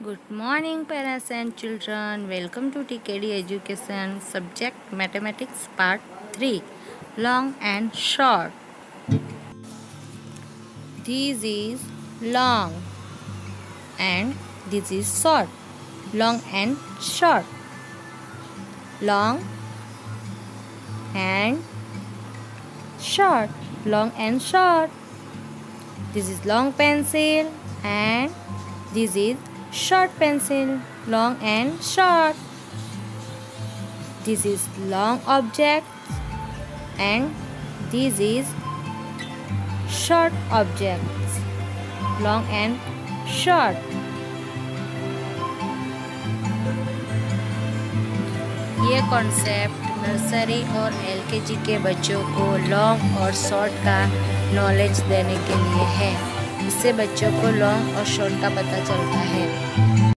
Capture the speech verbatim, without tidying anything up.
Good morning, parents and children. Welcome to T K D Education, subject Mathematics Part three, Long and Short. This is long and this is short. Long and short. Long and short. Long and short. This is long pencil and this is short pencil. Long and short. This is long object and this is short objects. Long and short. ये concept nursery और LKG के बच्चों को long और short का knowledge देने के लिए है। इससे बच्चों को लॉन्ग और शॉर्ट का पता चलता है।